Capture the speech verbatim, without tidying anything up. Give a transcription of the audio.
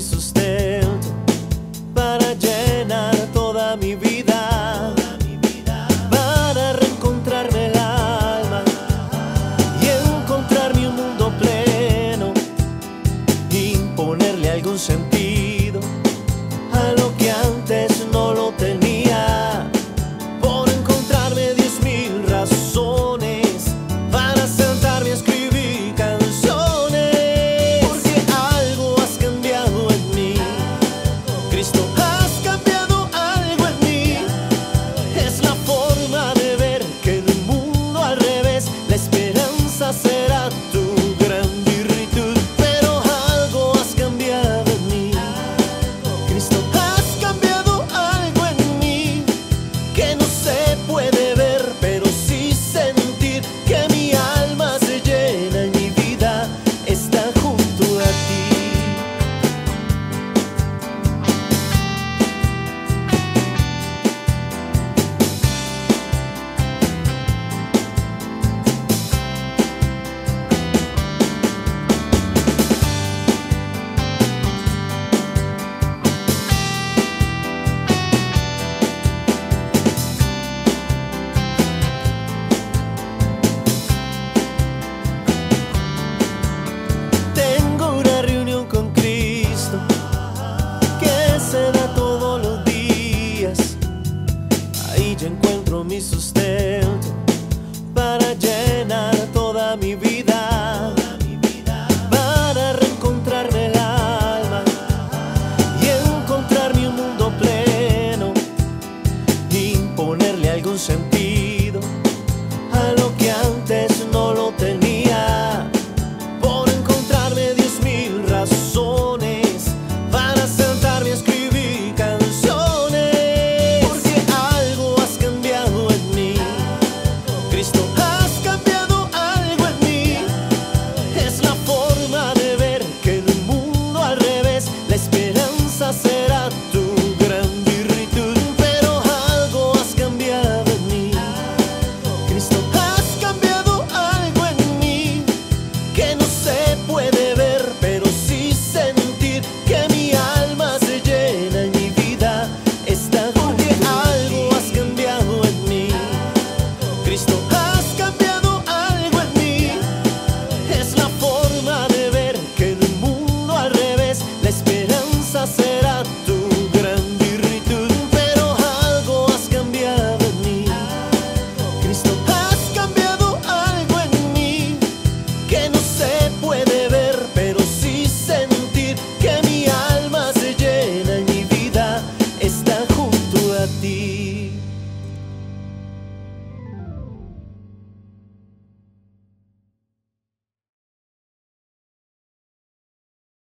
sustento para llenar toda mi vida, para reencontrarme el alma y encontrarme un mundo pleno, imponerle algún sentido a lo que antes no lo tenía, por encontrarme diez mil razones para sentarme a escribir canciones, porque algo has cambiado en mí, Cristo, has cambiado algo en mí. Es la forma de ver que el mundo al revés, la esperanza será tu gran virtud, pero algo has cambiado en mí, Cristo, has cambiado algo en mí, que no se puede ver, pero sí sentir que mi alma se llena y mi vida está junto a ti. Tengo una reunión con Cristo que se da todos los días. Ahí yo encuentro mi sustento para llenar toda mi vida, para reencontrarme el alma y encontrarme un mundo pleno, imponerle algún sentido